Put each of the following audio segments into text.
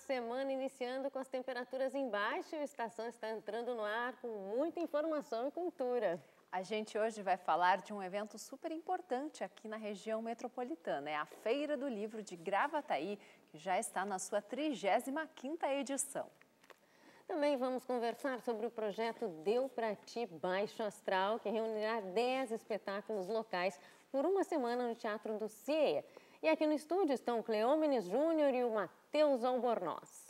semana iniciando com as temperaturas em baixa e a estação está entrando no ar com muita informação e cultura. A gente hoje vai falar de um evento super importante aqui na região metropolitana. É a Feira do Livro de Gravataí, que já está na sua 35ª edição. Também vamos conversar sobre o projeto Deu Pra Ti Baixo Astral, que reunirá 10 espetáculos locais por uma semana no Teatro do CIEA. E aqui no estúdio estão o Cleómenes Júnior e o Matheus Albornoz.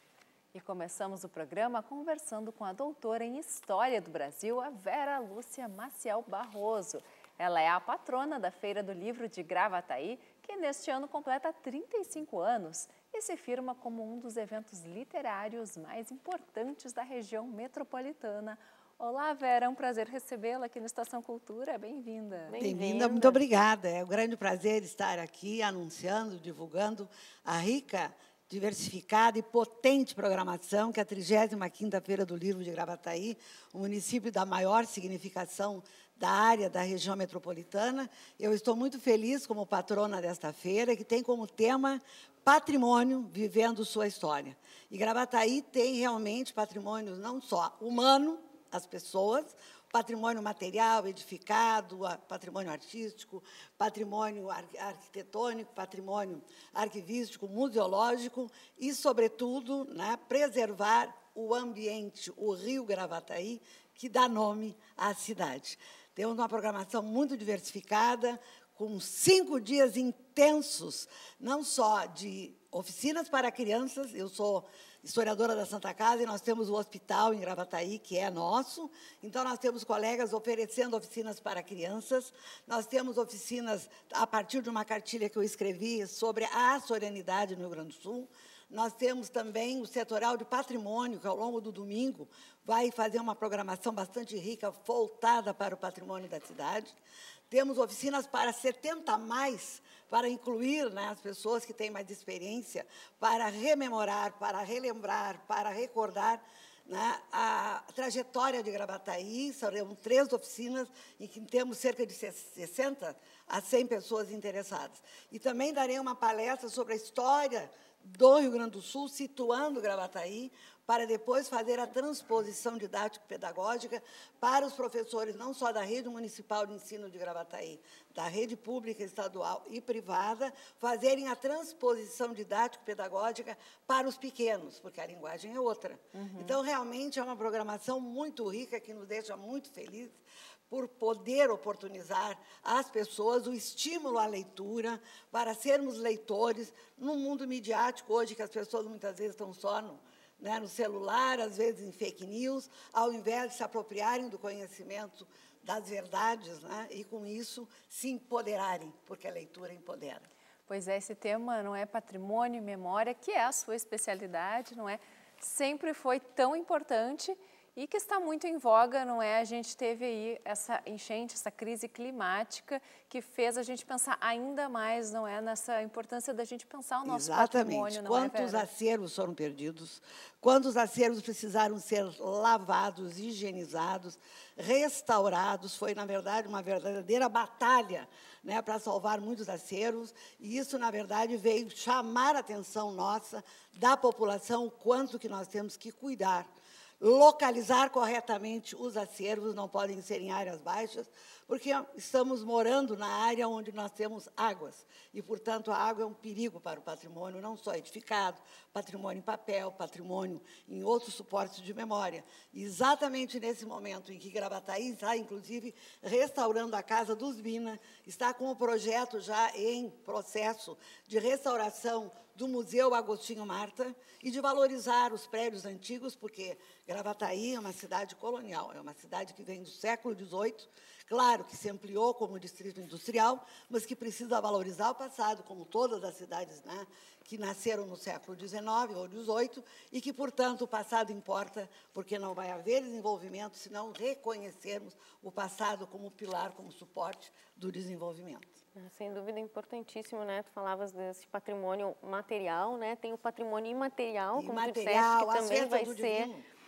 E começamos o programa conversando com a doutora em História do Brasil, a Vera Lúcia Maciel Barroso. Ela é a patrona da Feira do Livro de Gravataí, que neste ano completa 35 anos e se firma como um dos eventos literários mais importantes da região metropolitana. Olá, Vera, é um prazer recebê-la aqui no Estação Cultura. Bem-vinda. Bem-vinda, muito obrigada. É um grande prazer estar aqui anunciando, divulgando a rica, diversificada e potente programação que é a 35ª Feira do Livro de Gravataí, o município da maior significação da área da região metropolitana. Eu estou muito feliz como patrona desta feira, que tem como tema patrimônio vivendo sua história. E Gravataí tem realmente patrimônio não só humano, as pessoas, patrimônio material, edificado, patrimônio artístico, patrimônio arquitetônico, patrimônio arquivístico, museológico e, sobretudo, né, preservar o ambiente, o rio Gravataí, que dá nome à cidade. Temos uma programação muito diversificada, com 5 dias intensos, não só de oficinas para crianças. Eu sou historiadora da Santa Casa e nós temos o hospital em Gravataí, que é nosso. Então, nós temos colegas oferecendo oficinas para crianças. Nós temos oficinas a partir de uma cartilha que eu escrevi sobre a açorianidade no Rio Grande do Sul. Nós temos também o Setoral de Patrimônio, que, ao longo do domingo, vai fazer uma programação bastante rica, voltada para o patrimônio da cidade. Temos oficinas para 70 mais, para incluir, né, as pessoas que têm mais experiência, para rememorar, para relembrar, para recordar, né, a trajetória de Gravataí. Serão 3 oficinas em que temos cerca de 60 a 100 pessoas interessadas. E também darei uma palestra sobre a história do Rio Grande do Sul, situando Gravataí, para depois fazer a transposição didático-pedagógica para os professores, não só da rede municipal de ensino de Gravataí, da rede pública, estadual e privada, fazerem a transposição didático-pedagógica para os pequenos, porque a linguagem é outra. Então, realmente, é uma programação muito rica, que nos deixa muito felizes, por poder oportunizar às pessoas o estímulo à leitura, para sermos leitores num mundo midiático hoje, que as pessoas muitas vezes estão só no celular, às vezes em fake news, ao invés de se apropriarem do conhecimento das verdades, né, e, com isso, se empoderarem, porque a leitura empodera. Pois é, esse tema não é patrimônio e memória, que é a sua especialidade, não é? Sempre foi tão importante e que está muito em voga, não é? A gente teve aí essa enchente, essa crise climática que fez a gente pensar ainda mais, não é? Nessa importância da gente pensar o nosso patrimônio, não é, Vera? Quantos acervos foram perdidos, quantos acervos precisaram ser lavados, higienizados, restaurados. Foi, na verdade, uma verdadeira batalha, né, para salvar muitos acervos, e isso, na verdade, veio chamar a atenção nossa, da população, o quanto que nós temos que cuidar, localizar corretamente os acervos. Não podem ser em áreas baixas, porque estamos morando na área onde nós temos águas, e, portanto, a água é um perigo para o patrimônio, não só edificado, patrimônio em papel, patrimônio em outros suportes de memória. E exatamente nesse momento em que Gravataí está, inclusive, restaurando a Casa dos Bina, está com o projeto já em processo de restauração do Museu Agostinho Marta e de valorizar os prédios antigos, porque Gravataí é uma cidade colonial, é uma cidade que vem do século XVIII, claro que se ampliou como distrito industrial, mas que precisa valorizar o passado, como todas as cidades, né, que nasceram no século XIX ou XVIII, e que, portanto, o passado importa, porque não vai haver desenvolvimento se não reconhecermos o passado como pilar, como suporte do desenvolvimento. Sem dúvida, importantíssimo, né? Tu falavas desse patrimônio material, né? Tem o patrimônio imaterial, como tu disseste, que também vai ser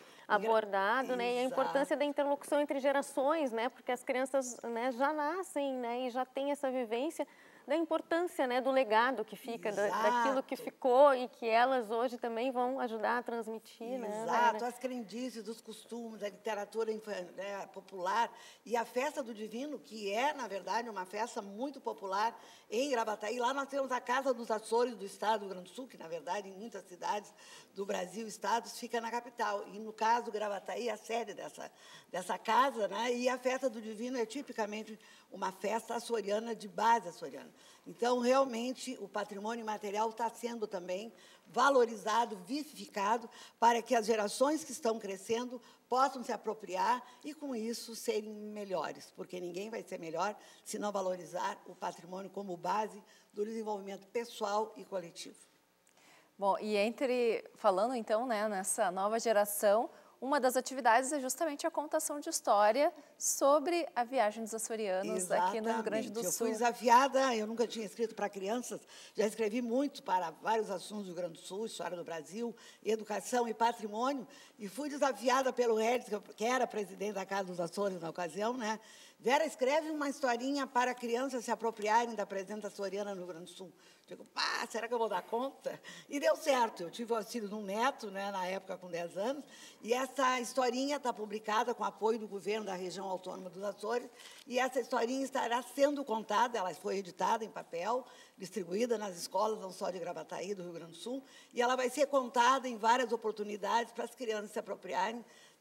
abordado, né? E a importância da interlocução entre gerações, né? Porque as crianças, né, já nascem, né, e já têm essa vivência da importância, né, do legado que fica, daquilo que Exato. ficou e que elas hoje também vão ajudar a transmitir, né, Exato, Vera? as crendices, os costumes, a literatura né, popular e a festa do Divino, que é, na verdade, uma festa muito popular em Gravataí. Lá nós temos a Casa dos Açores do Estado do Rio Grande do Sul, que, na verdade, em muitas cidades do Brasil, estados, fica na capital. E, no caso, Gravataí é a sede dessa casa, né? E a festa do Divino é tipicamente uma festa açoriana, de base açoriana. Então, realmente, o patrimônio imaterial está sendo também valorizado, vivificado, para que as gerações que estão crescendo possam se apropriar e, com isso, serem melhores, porque ninguém vai ser melhor se não valorizar o patrimônio como base do desenvolvimento pessoal e coletivo. Bom, e falando então, né, nessa nova geração, uma das atividades é justamente a contação de história sobre a viagem dos açorianos aqui no Rio Grande do Sul. Eu fui desafiada, eu nunca tinha escrito para crianças, já escrevi muito para vários assuntos do Rio Grande do Sul, história do Brasil, educação e patrimônio, e fui desafiada pelo Regis, que era presidente da Casa dos Açores na ocasião, né? Vera, escreve uma historinha para crianças se apropriarem da presença açoriana no Rio Grande do Sul. Digo, pá, será que eu vou dar conta? E deu certo. Eu tive o auxílio de um neto, né, na época com 10 anos, e essa historinha está publicada com apoio do governo da região autônoma dos Açores, e essa historinha estará sendo contada, ela foi editada em papel, distribuída nas escolas, não só de Gravataí, do Rio Grande do Sul, e ela vai ser contada em várias oportunidades para as crianças se apropriarem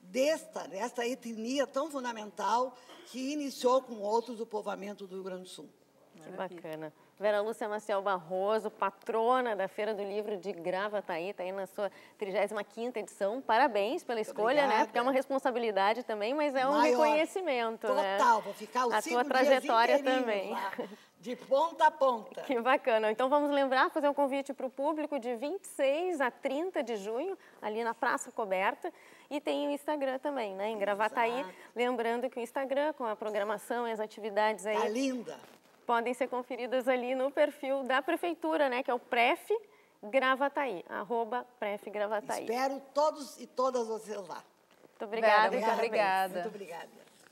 desta etnia tão fundamental que iniciou com outros o povoamento do Rio Grande do Sul. Que bacana. Vera Lúcia Maciel Barroso, patrona da Feira do Livro de Gravataí, está aí na sua 35ª edição. Parabéns pela escolha, Obrigada. né? Porque é uma responsabilidade também, mas é um Maior. reconhecimento, né? Total, vou ficar os a 5 tua dias trajetória inteirinhos também. lá, de ponta a ponta. Que bacana. Então, vamos lembrar, fazer um convite para o público de 26 a 30 de junho, ali na Praça Coberta. E tem o Instagram também, né? Em Gravataí. Exato. Lembrando que o Instagram, com a programação e as atividades aí... Tá linda. Podem ser conferidas ali no perfil da Prefeitura, né? Que é o Pref Gravataí, @Pref Gravataí. Espero todos e todas vocês lá. Muito obrigada. Vera, muito obrigada. Muito obrigada.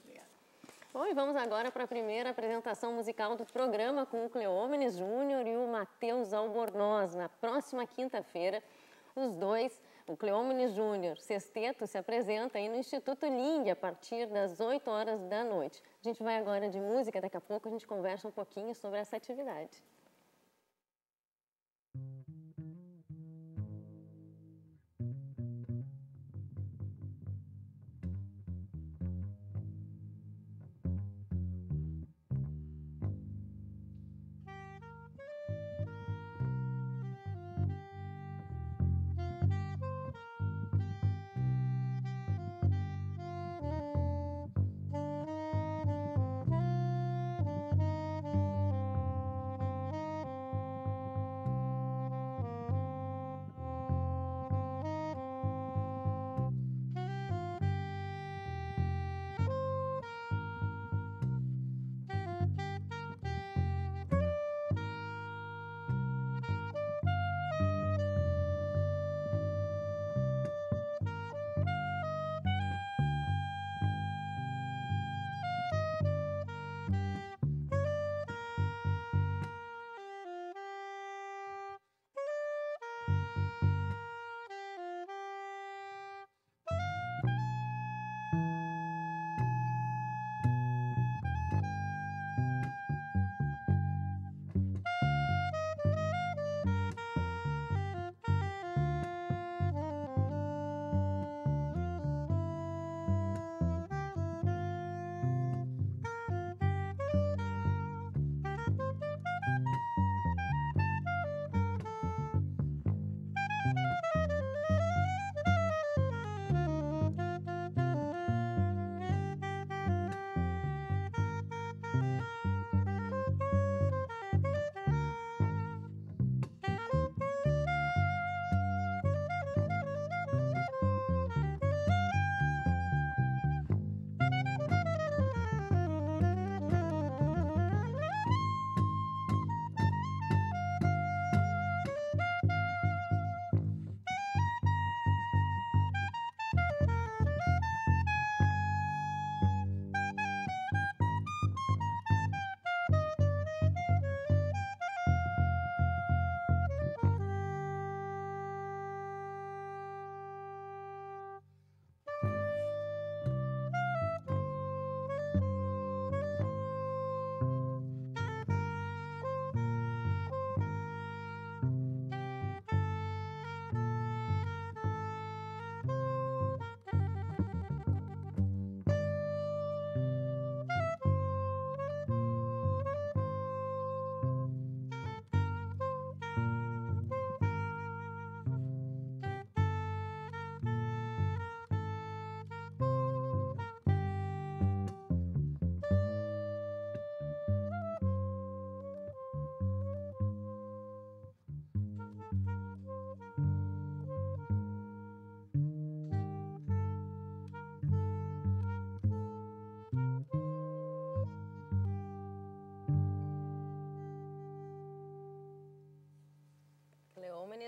Bom, e vamos agora para a primeira apresentação musical do programa com o Cleómenes Júnior e o Matheus Albornoz. Na próxima quinta-feira, os dois, o Cleómenes Júnior, sexteto, se apresenta aí no Instituto Ling a partir das 8 horas da noite. A gente vai agora de música, daqui a pouco a gente conversa um pouquinho sobre essa atividade.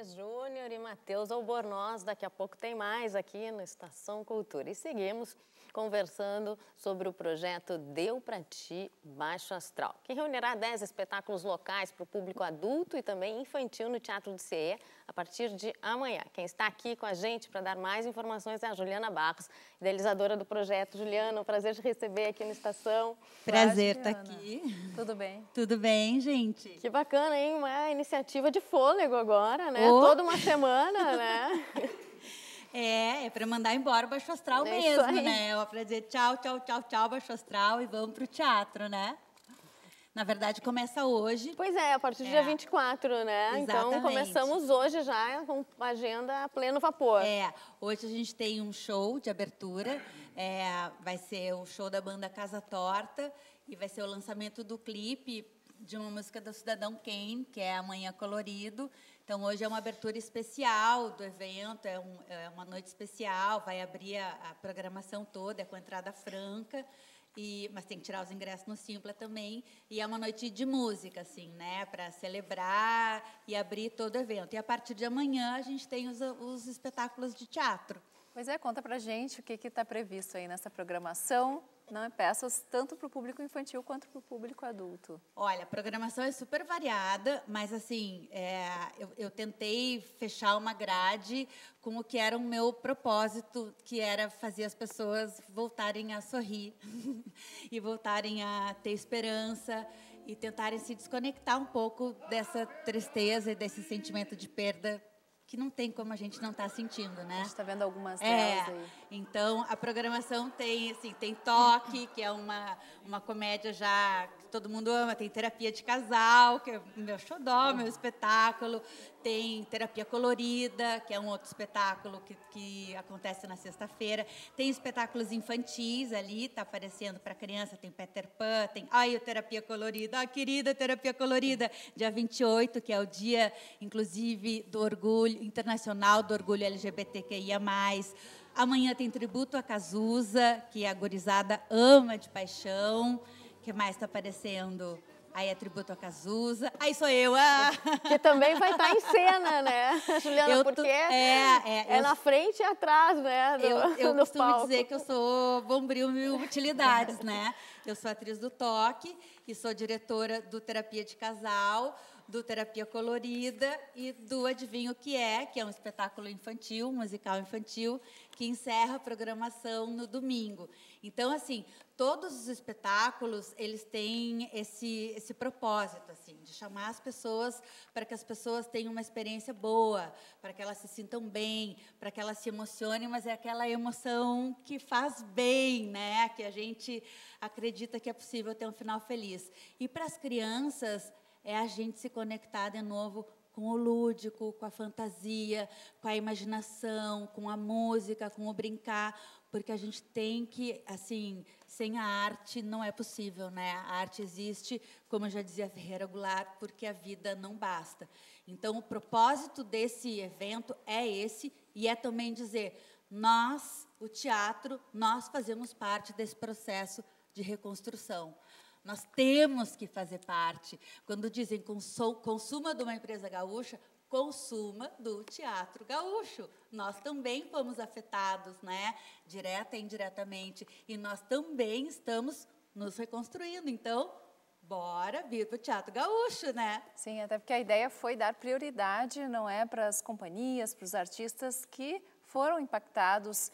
Gomes Júnior e Matheus Albornoz. Daqui a pouco tem mais aqui no Estação Cultura. E seguimos conversando sobre o projeto Deu Pra Ti Baixo Astral, que reunirá 10 espetáculos locais para o público adulto e também infantil no Teatro do CIE a partir de amanhã. Quem está aqui com a gente para dar mais informações é a Juliana Barros, idealizadora do projeto. Juliana, um prazer te receber aqui no Estação. Prazer estar aqui. Tudo bem? Tudo bem, gente? Que bacana, hein? Uma iniciativa de fôlego agora, né? Oh. Toda uma semana, né? É para mandar embora o Baixo Astral mesmo, né? É para dizer tchau, tchau, tchau, tchau, Baixo Astral e vamos para o teatro, né? Na verdade, começa hoje. Pois é, a partir do dia 24, né? Exatamente. Então, começamos hoje já com a agenda a pleno vapor. Hoje a gente tem um show de abertura, vai ser o show da banda Casa Torta e vai ser o lançamento do clipe de uma música do Cidadão Kane, que é Amanhã Colorido. Então, hoje é uma abertura especial do evento, é uma noite especial, vai abrir a programação toda, com entrada franca, mas tem que tirar os ingressos no Simpla também. E é uma noite de música, assim, né, para celebrar e abrir todo o evento. E a partir de amanhã a gente tem os espetáculos de teatro. Pois é, conta pra gente o que está previsto aí nessa programação. Não é peças tanto para o público infantil quanto para o público adulto. Olha, a programação é super variada, mas assim, eu tentei fechar uma grade com o que era o meu propósito, que era fazer as pessoas voltarem a sorrir e voltarem a ter esperança e tentarem se desconectar um pouco dessa tristeza e desse sentimento de perda que não tem como a gente não estar sentindo, né? A gente está vendo algumas delas aí. Então, a programação tem, assim, tem Toque, que é uma comédia já que todo mundo ama, tem Terapia de Casal, que é o meu xodó, meu espetáculo, tem Terapia Colorida, que é um outro espetáculo que acontece na sexta-feira, tem espetáculos infantis ali, está aparecendo para criança, tem Peter Pan, tem o Terapia Colorida, a querida Terapia Colorida, dia 28, que é o dia, inclusive, do orgulho internacional, do orgulho LGBTQIA+. Amanhã tem Tributo a Cazuza, que a gurizada ama de paixão. O que mais está aparecendo? Aí é Tributo a Cazuza. Aí sou eu. Que também vai estar em cena, né, Juliana? Porque é na frente e atrás, né? Eu costumo dizer que eu sou bombril mil utilidades, né? Eu sou atriz do Toque e sou diretora do Terapia de Casal, do Terapia Colorida e do Adivinha o que é um espetáculo infantil, um musical infantil, que encerra a programação no domingo. Então, assim, todos os espetáculos, eles têm esse propósito, assim, de chamar as pessoas para que as pessoas tenham uma experiência boa, para que elas se sintam bem, para que elas se emocionem, mas é aquela emoção que faz bem, né? Que a gente acredita que é possível ter um final feliz. E para as crianças, é a gente se conectar de novo com o lúdico, com a fantasia, com a imaginação, com a música, com o brincar, porque a gente tem que, assim, sem a arte não é possível, né? A arte existe, como já dizia Ferreira Goulart, porque a vida não basta. Então, o propósito desse evento é esse, e é também dizer, nós, o teatro, nós fazemos parte desse processo de reconstrução. Nós temos que fazer parte. Quando dizem consuma de uma empresa gaúcha, consuma do Teatro Gaúcho. Nós também fomos afetados, né? Direta e indiretamente. E nós também estamos nos reconstruindo. Então, bora vir para o Teatro Gaúcho, né? Sim, até porque a ideia foi dar prioridade, não é, para as companhias, para os artistas que foram impactados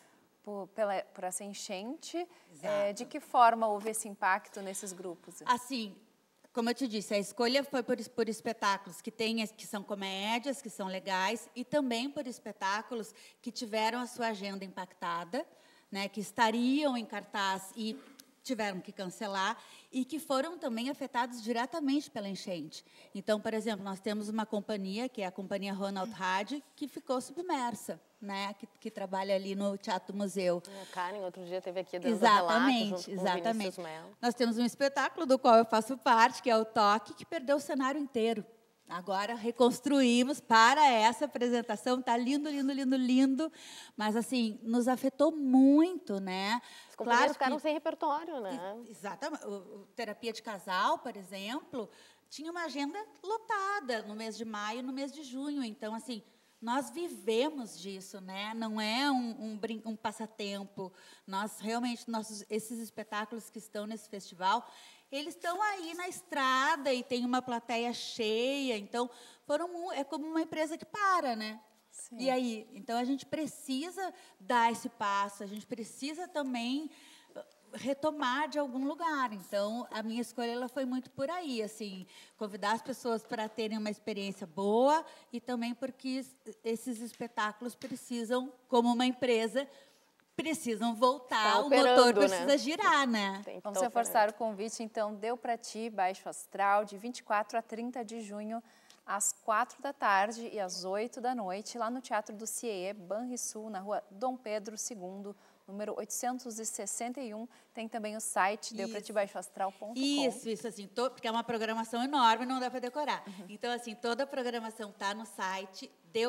por essa enchente. De que forma houve esse impacto nesses grupos? Assim, como eu te disse, a escolha foi por espetáculos que são comédias, que são legais, e também por espetáculos que tiveram a sua agenda impactada, né, que estariam em cartaz e tiveram que cancelar, e que foram também afetados diretamente pela enchente. Então, por exemplo, nós temos uma companhia, que é a Companhia Ronald Hard, que ficou submersa, né, que trabalha ali no Teatro Museu. A Karen, outro dia, esteve aqui dando relato junto com o Vinícius Melo. Nós temos um espetáculo do qual eu faço parte, que é o Toque, que perdeu o cenário inteiro. Agora reconstruímos para essa apresentação, está lindo, lindo, lindo, lindo, mas assim, nos afetou muito, né? As companhias ficaram sem repertório, né? Exatamente. O Terapia de Casal, por exemplo, tinha uma agenda lotada no mês de maio e no mês de junho, então assim, nós vivemos disso, né? Não é um passatempo. Nós realmente, esses espetáculos que estão nesse festival, eles estão aí na estrada e tem uma plateia cheia. Então, é como uma empresa que para, né? Sim. E aí, então a gente precisa dar esse passo, a gente precisa também retomar de algum lugar. Então, a minha escolha ela foi muito por aí, assim, convidar as pessoas para terem uma experiência boa e também porque esses espetáculos precisam, como uma empresa, precisam voltar, Tá o operando, motor precisa né? girar, né? Tem que Vamos tá reforçar operando. o convite, então, Deu Pra Ti, Baixo Astral, de 24 a 30 de junho, às 4 da tarde e às 8 da noite, lá no Teatro do CIE, Banrisul, na rua Dom Pedro II, número 861. Tem também o site deupratibaixoastral.com. Isso, assim, porque é uma programação enorme, não dá para decorar. Então, assim, toda a programação está no site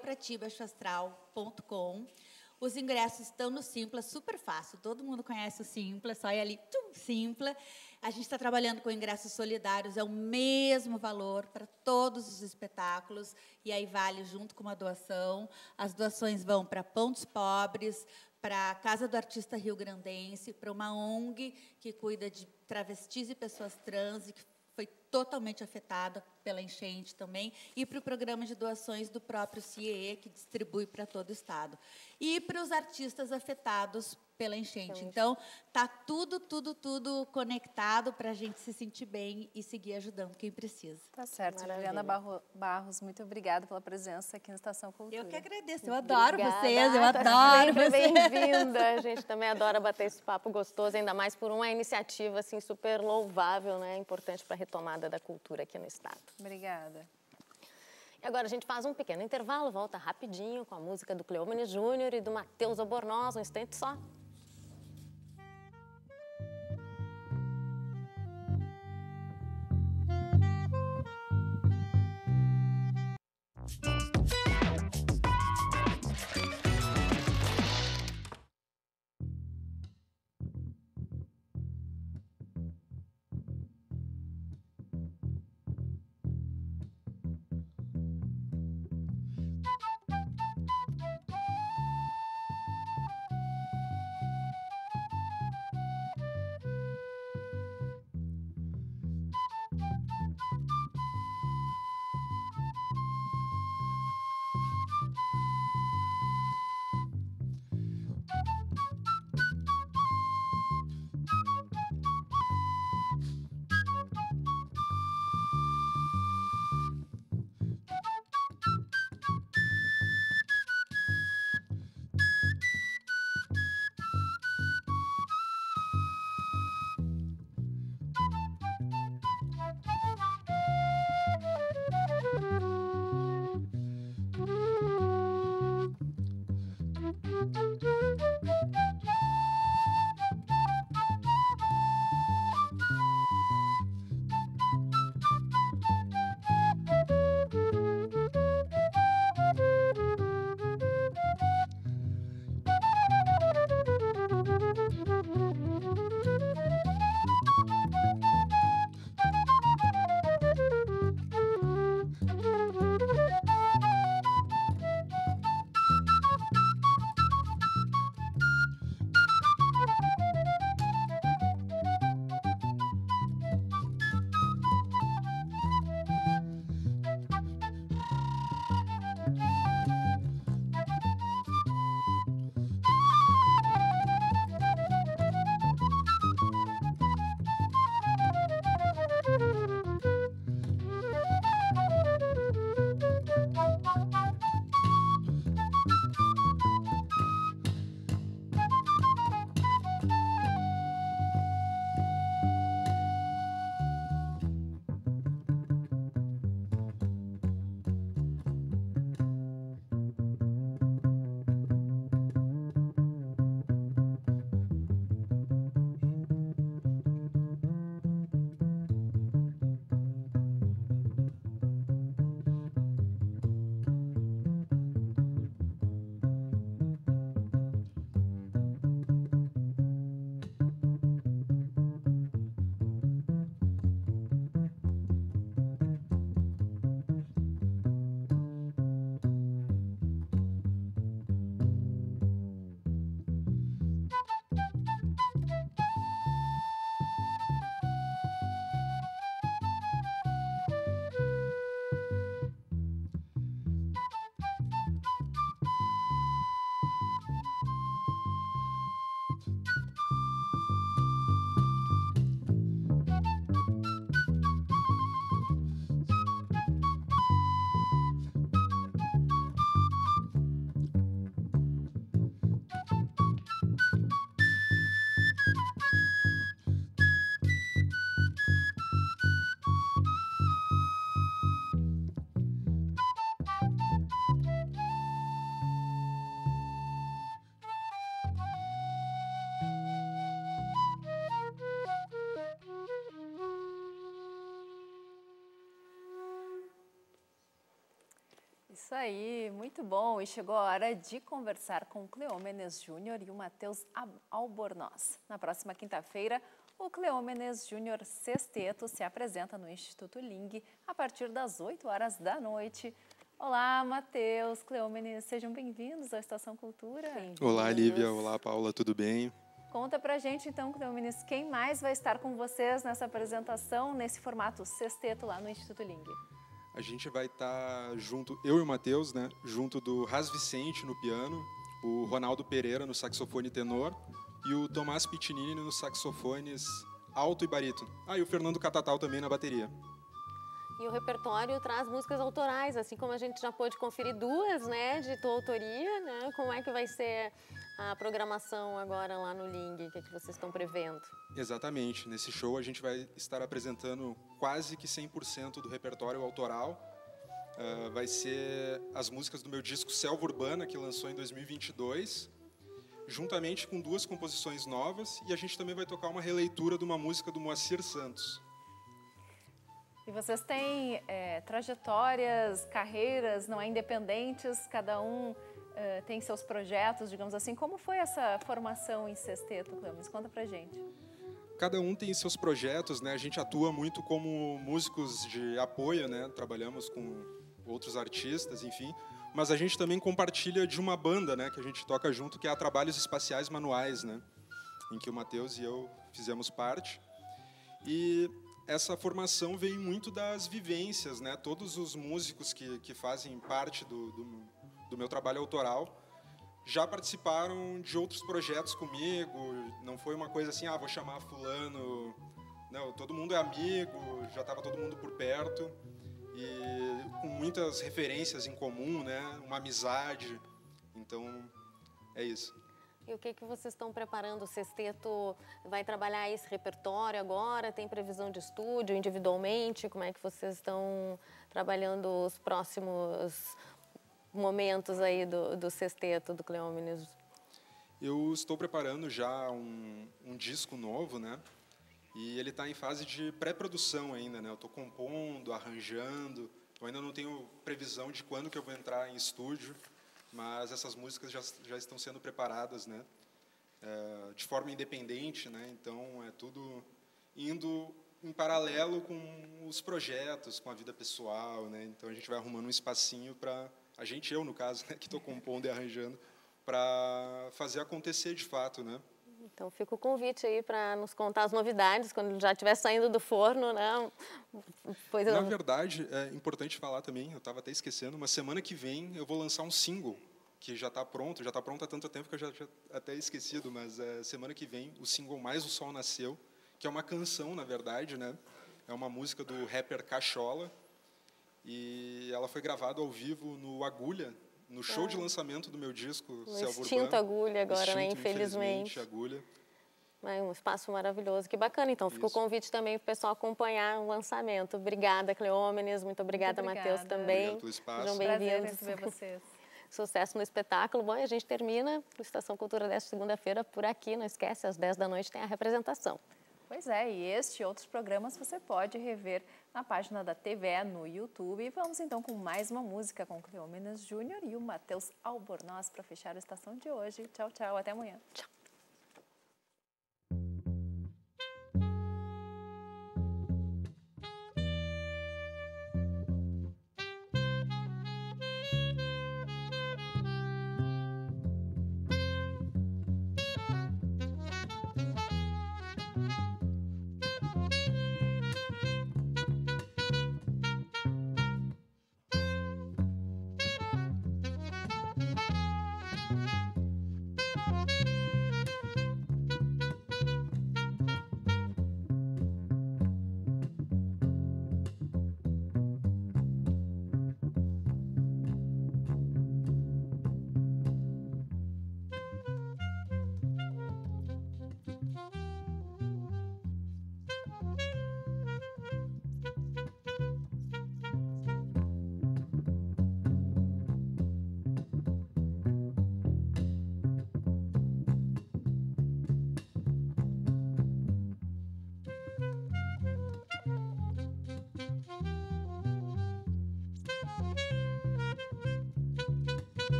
deupratibaixoastral.com. Os ingressos estão no Simpla, super fácil. Todo mundo conhece o Simpla, só ir ali, Simpla. A gente está trabalhando com ingressos solidários, é o mesmo valor para todos os espetáculos, e aí vale junto com uma doação. As doações vão para Pontos Pobres, para a Casa do Artista Rio-Grandense, para uma ONG que cuida de travestis e pessoas trans, e que foi totalmente afetada pela enchente também, e para o programa de doações do próprio CIE, que distribui para todo o Estado. E para os artistas afetados pela enchente. Então, está tudo conectado para a gente se sentir bem e seguir ajudando quem precisa. Tá certo. Maravilha. Juliana Barros, muito obrigada pela presença aqui na Estação Cultura. Eu que agradeço, eu adoro Obrigada. vocês, eu Tá adoro sempre vocês. bem-vinda. A gente também adora bater esse papo gostoso, ainda mais por uma iniciativa assim, super louvável, né? Importante para a retomada da cultura aqui no Estado. Obrigada. E agora a gente faz um pequeno intervalo, volta rapidinho com a música do Cleomene Júnior e do Matheus Albornoz, um instante só. Isso aí, muito bom. E chegou a hora de conversar com o Cleômenes Júnior e o Matheus Albornoz. Na próxima quinta-feira, o Cleômenes Júnior Sexteto se apresenta no Instituto Ling a partir das 8 horas da noite. Olá, Matheus, Cleômenes, sejam bem-vindos à Estação Cultura. Olá, Lívia. Olá, Paula, tudo bem? Conta pra gente, então, Cleômenes, quem mais vai estar com vocês nessa apresentação, nesse formato sexteto lá no Instituto Ling? A gente vai estar junto, eu e o Matheus, né, junto do Ras Vicente no piano, o Ronaldo Pereira no saxofone tenor e o Tomás Piccinini nos saxofones alto e barítono. E o Fernando Catatal também na bateria. E o repertório traz músicas autorais, assim como a gente já pôde conferir duas, né, de tua autoria, né? Como é que vai ser a programação agora lá no Ling? O que vocês estão prevendo? Exatamente. Nesse show a gente vai estar apresentando quase que 100% do repertório autoral. Vai ser as músicas do meu disco Selva Urbana, que lançou em 2022, juntamente com 2 composições novas, e a gente também vai tocar uma releitura de uma música do Moacir Santos. E vocês têm trajetórias, carreiras, não é, independentes, cada um tem seus projetos, digamos assim. Como foi essa formação em sexteto, Cleômenes? Conta pra gente. Cada um tem seus projetos, né? A gente atua muito como músicos de apoio, né? Trabalhamos com outros artistas, enfim. Mas a gente também compartilha de uma banda, né? Que a gente toca junto, que é a Trabalhos Espaciais Manuais, né? Em que o Matheus e eu fizemos parte. E essa formação veio muito das vivências, né? Todos os músicos que fazem parte do meu trabalho autoral já participaram de outros projetos comigo. Não foi uma coisa assim, vou chamar fulano. Não, todo mundo é amigo, já estava todo mundo por perto e com muitas referências em comum, né? Uma amizade. Então, é isso. E o que vocês estão preparando? O sexteto vai trabalhar esse repertório agora? Tem previsão de estúdio individualmente? Como é que vocês estão trabalhando os próximos momentos aí do sexteto, do Cleômenes? Eu estou preparando já um disco novo, né? E ele está em fase de pré-produção ainda, né? Eu estou compondo, arranjando. Eu ainda não tenho previsão de quando que eu vou entrar em estúdio, mas essas músicas já estão sendo preparadas, né? De forma independente, né? Então é tudo indo em paralelo com os projetos, com a vida pessoal, né? Então a gente vai arrumando um espacinho para eu no caso, né, que estou compondo e arranjando, para fazer acontecer de fato, né? Então fica o convite aí para nos contar as novidades quando ele já estiver saindo do forno, né? Na verdade, é importante falar também, eu estava até esquecendo, mas semana que vem eu vou lançar um single que já está pronto há tanto tempo que eu já até esquecido, mas semana que vem o single Mais o Sol Nasceu, que é uma canção, na verdade, né? É uma música do rapper Cachola e ela foi gravada ao vivo no Agulha, no show de lançamento do meu disco Selva Urbana. Extinto Agulha agora, né? Infelizmente. Agulha. É um espaço maravilhoso, que bacana. Então, fica o convite também para o pessoal acompanhar o lançamento. Obrigada, Cleômenes. Muito obrigada, Matheus, também. Obrigado pelo espaço. Sejam bem-vindos. Prazer receber vocês. Sucesso no espetáculo. Bom, e a gente termina o Estação Cultura desta segunda-feira por aqui. Não esquece, às 10 da noite tem a representação. Pois é, e este e outros programas você pode rever na página da TVE no YouTube. E vamos então com mais uma música com o Cleômenes Júnior e o Matheus Albornoz para fechar a estação de hoje. Tchau, tchau. Até amanhã. Tchau.